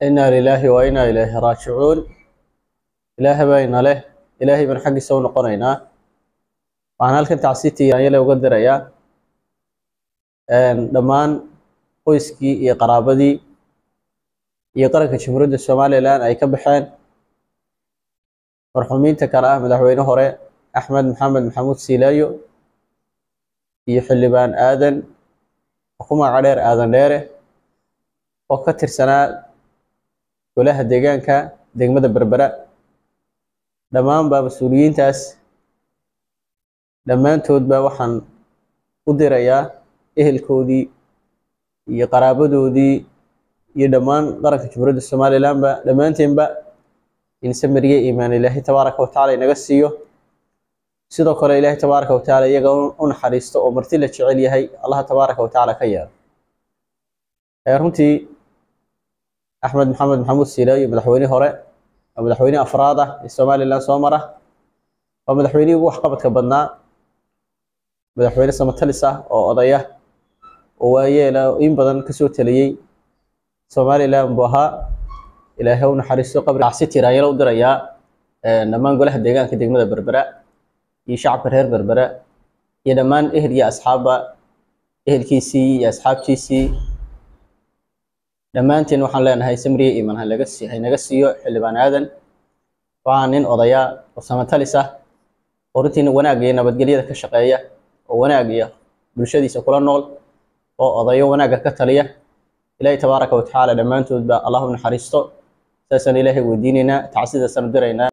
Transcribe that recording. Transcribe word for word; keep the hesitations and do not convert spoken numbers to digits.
إنا لله وإنا إليه راجعون. إلهي بين له إلهي من حق سو نقرينا waxaan halkan tacsiitii ayay uga dirayaa een dhamaan qoyskii iyo qaraabadii iyo qaranka Jamhuuriyadda Soomaaliland ay ka baxeen marxuumiinta kala ah madaxweyne hore Axmed Maxamed Maxamuud Siilaayo iyo xildhibaan aadan xukuuma cadeer aadan dheere oo ka tirsanaa golaha deegaanka degmada Berbera dhamaan baa mas'uuliyiintaas dhammaantood baa waxaan u dirayaa ehelkoodii iyo qaraabadoodii iyo dhammaan qaranka Jamhuuriyadda Soomaaliland ba dhammaanteedba in samiriye iimaan Ilaahay tabaaraka wa taala inaga siiyo sidoo kale Ilaahay tabaaraka wa taala iyaga u naxariisto oo marti la jecel yahay Allah tabaaraka wa taala ka yeelo ee runtii Axmed Maxamed Maxamuud Siilaayo madaxweyne hore madaxweyne afraad ah ee Soomaaliland soo mara waa madaxweynihii ugu waxqabadka badnaa madaxweyne samatalis ah oo odaya oo waayeel in badan ka soo taliyay Soomaaliland buu ahaa Ilaahay u naxariisto qabri casitir ayay u dirayaa dhamaan golaha deegaanka degmada Berbera iyo shacabka reer Berbera iyo dhamaan ehel iyo asxaabba ehelkiisii iyo asxaabtiisii dhamaanteen waxaan leenahay samriye iimaan laga siiyay naga siiyo xildhibaan aadan waa nin odaya oo samatalis ah oo runtii wanaag iyo nabadgelyada ka shaqeeya oo wanaag iyo bulshadiisa kula nool oo odayo wanaaga ka taliya Ilaahay tabaaraka wa taala dhamaantood ba Allahu naxariisto saasan Ilaahay weydiinayna tacsiida san dirayna